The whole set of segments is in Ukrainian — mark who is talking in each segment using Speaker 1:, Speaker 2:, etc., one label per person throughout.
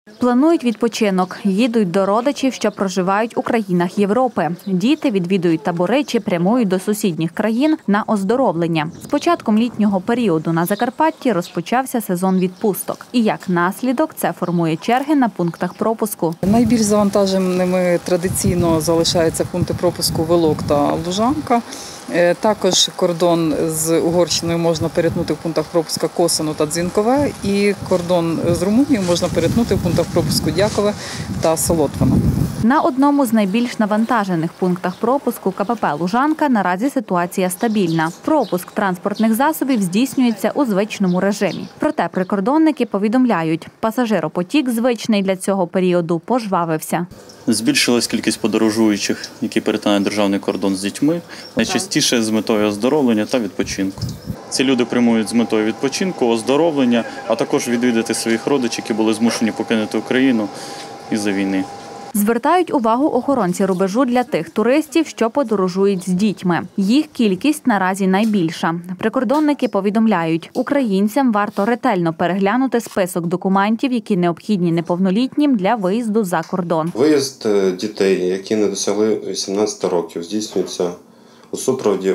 Speaker 1: Планують відпочинок, їдуть до родичів, що проживають у країнах Європи. Діти відвідують табори чи прямують до сусідніх країн на оздоровлення. З початком літнього періоду на Закарпатті розпочався сезон відпусток. І як наслідок це формує черги на пунктах пропуску.
Speaker 2: Найбільш завантаженими традиційно залишаються пункти пропуску Вилок та Лужанка. Також кордон з Угорщиною можна перетнути в пунктах пропуску Косино та Дзвінкове, і кордон з Румунією можна перетнути в пунктах пропуску Дякове та Солотвино.
Speaker 1: На одному з найбільш навантажених пунктах пропуску КПП «Лужанка» наразі ситуація стабільна. Пропуск транспортних засобів здійснюється у звичному режимі. Проте прикордонники повідомляють, пасажиропотік звичний для цього періоду пожвавився.
Speaker 3: Збільшилась кількість подорожуючих, які перетинають державний кордон з дітьми, найчастіше з метою оздоровлення та відпочинку. Ці люди прямують з метою відпочинку, оздоровлення, а також відвідати своїх родичів, які були змушені покинути Україну із-за війни.
Speaker 1: Звертають увагу охоронці рубежу для тих туристів, що подорожують з дітьми. Їх кількість наразі найбільша. Прикордонники повідомляють, українцям варто ретельно переглянути список документів, які необхідні неповнолітнім для виїзду за кордон.
Speaker 4: Виїзд дітей, які не досягли 18 років, здійснюється у супроводі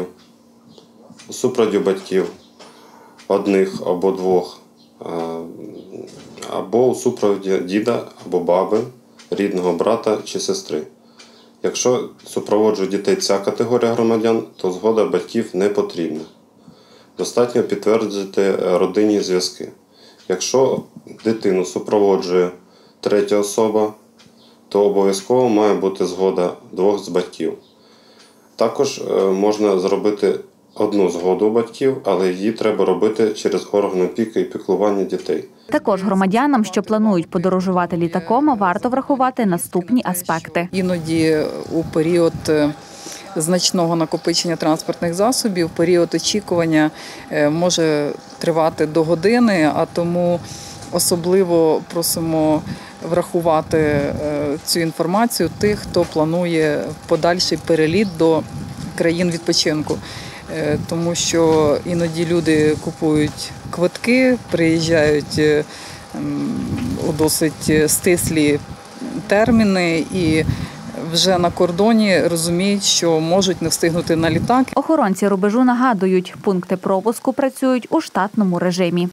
Speaker 4: батьків одних або двох, або у супроводі діда або баби, рідного брата чи сестри. Якщо супроводжує дітей ця категорія громадян, то згода батьків не потрібна. Достатньо підтвердити родинні зв'язки. Якщо дитину супроводжує третя особа, то обов'язково має бути згода двох з батьків. Також можна зробити одну згоду батьків, але її треба робити через орган опіки і піклування дітей.
Speaker 1: Також громадянам, що планують подорожувати літаком, варто врахувати наступні аспекти.
Speaker 2: Іноді у період значного накопичення транспортних засобів, період очікування може тривати до години, а тому особливо просимо врахувати цю інформацію тих, хто планує подальший переліт до країн відпочинку. Тому що іноді люди купують квитки, приїжджають у досить стислі терміни і вже на кордоні розуміють, що можуть не встигнути на літак.
Speaker 1: Охоронці рубежу нагадують, пункти пропуску працюють у штатному режимі.